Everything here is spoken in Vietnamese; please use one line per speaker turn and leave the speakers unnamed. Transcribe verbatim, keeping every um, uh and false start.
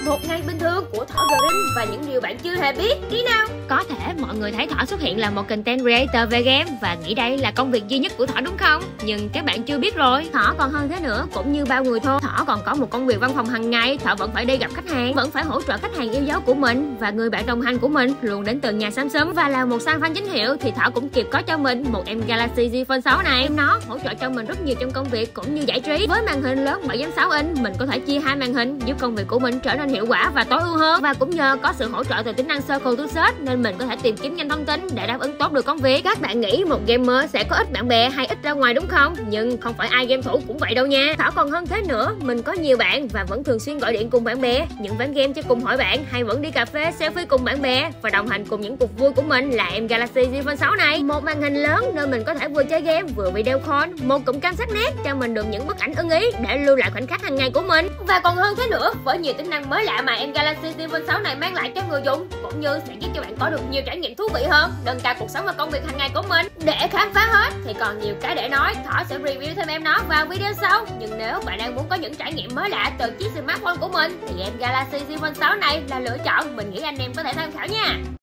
một ngày bình thường của Thỏ Green và những điều bạn chưa hề biết. Đi nào!
Có thể mọi người thấy Thỏ xuất hiện là một content creator về game và nghĩ đây là công việc duy nhất của Thỏ đúng không? Nhưng các bạn chưa biết rồi, Thỏ còn hơn thế nữa, cũng như bao người thôi. Thỏ còn có một công việc văn phòng hàng ngày. Thỏ vẫn phải đi gặp khách hàng, vẫn phải hỗ trợ khách hàng yêu dấu của mình, và người bạn đồng hành của mình luôn đến từng nhà Samsung. Và là một fan fan chính hiệu thì Thỏ cũng kịp có cho mình một em Galaxy Z Fold sáu này. Em nó hỗ trợ cho mình rất nhiều trong công việc cũng như giải trí. Với màn hình lớn bảy phẩy sáu inch, mình có thể chia hai màn hình giúp công việc của mình trở nên hiệu quả và tối ưu hơn. Và cũng nhờ có sự hỗ trợ từ tính năng Circle to Search nên mình có thể tìm kiếm nhanh thông tin để đáp ứng tốt được công việc. Các bạn nghĩ một gamer sẽ có ít bạn bè hay ít ra ngoài đúng không? Nhưng không phải ai game thủ cũng vậy đâu nha. Thỏ còn hơn thế nữa, mình có nhiều bạn và vẫn thường xuyên gọi điện cùng bạn bè, những ván game cho cùng hỏi bạn, hay vẫn đi cà phê selfie cùng bạn bè và đồng hành cùng những cuộc vui của mình là em Galaxy Z Fold sáu này. Một màn hình lớn nơi mình có thể vừa chơi game vừa video call, một cụm cam sắc nét cho mình được những bức ảnh ưng ý để lưu lại khoảnh khắc hàng ngày của mình. Và còn hơn thế nữa, với nhiều tính năng mới lạ mà em Galaxy Z Fold sáu này mang lại cho người dùng, cũng như sẽ giúp cho bạn có được nhiều trải nghiệm thú vị hơn, nâng cao cuộc sống và công việc hàng ngày của mình. Để khám phá hết thì còn nhiều cái để nói, Thỏ sẽ review thêm em nó vào video sau. Nhưng nếu bạn đang muốn có những trải nghiệm mới lạ từ chiếc smartphone của mình thì em Galaxy Z Fold sáu này là lựa chọn mình nghĩ anh em có thể tham khảo nha.